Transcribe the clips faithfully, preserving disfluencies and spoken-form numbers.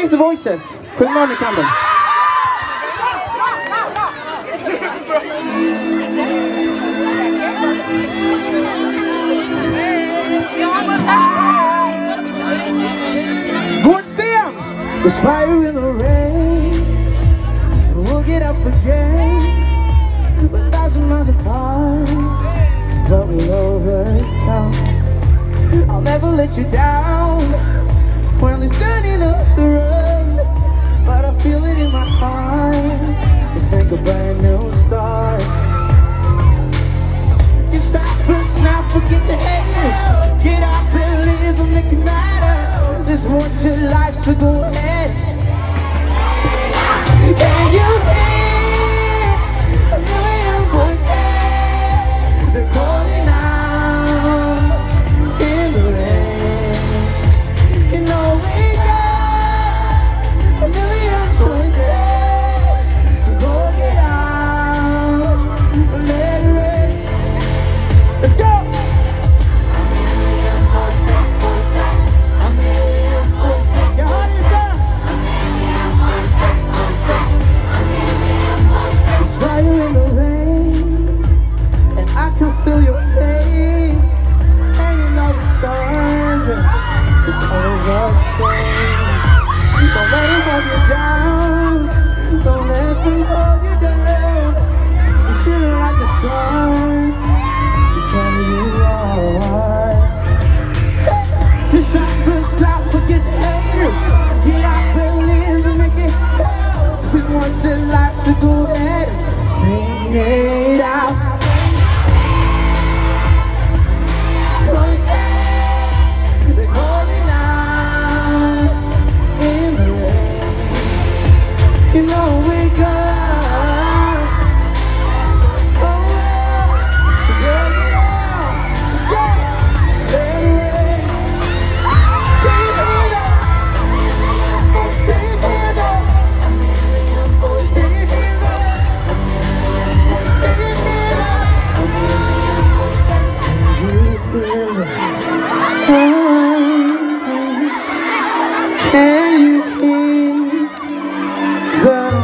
The Voices. Sjung med om ni kan den. Gårdsten! There's fire in the rain. We'll get up again. We're a thousand miles apart, but we'll overcome. I'll never let you down when there's turning up the road, but I feel it in my heart. Let's make a brand new start. You stop us now, forget the haters. Get up and live and make it matter. There's more to life, so go ahead. Can you hear a million voices? They're calling out in the rain. You know we got a million choices, so go get out and let it rain. Let's go! A million voices, voices, a million voices, yeah, how do you go? A million voices, voices, a million voices. There's fire in the rain, and I can feel your pain, hanging on the stars, and the colors of change. Don't let them hold you down. Don't let them hold you down. You're shooting like a star. It's who you are. Hey, this happens now. Forget the haters. Get out and live and make it happen. With once in life, so go ahead and sing it out. Voices, they're calling out in the rain. You know we got oh, so go get out. Let's go. Let it rain. Can you hear that? Can you hear that? Can you hear that? Can you hear that? Can you hear the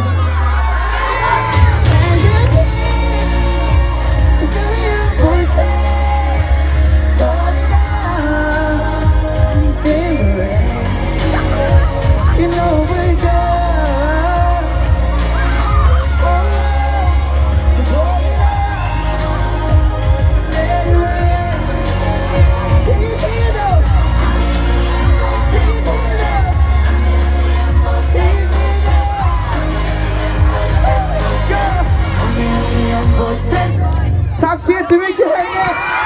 Can you hear the million voices calling out in the rain? You know we got oh, so go it out, let it rain. Can you hear them? Can you hear them? Tack så jättemycket, hej!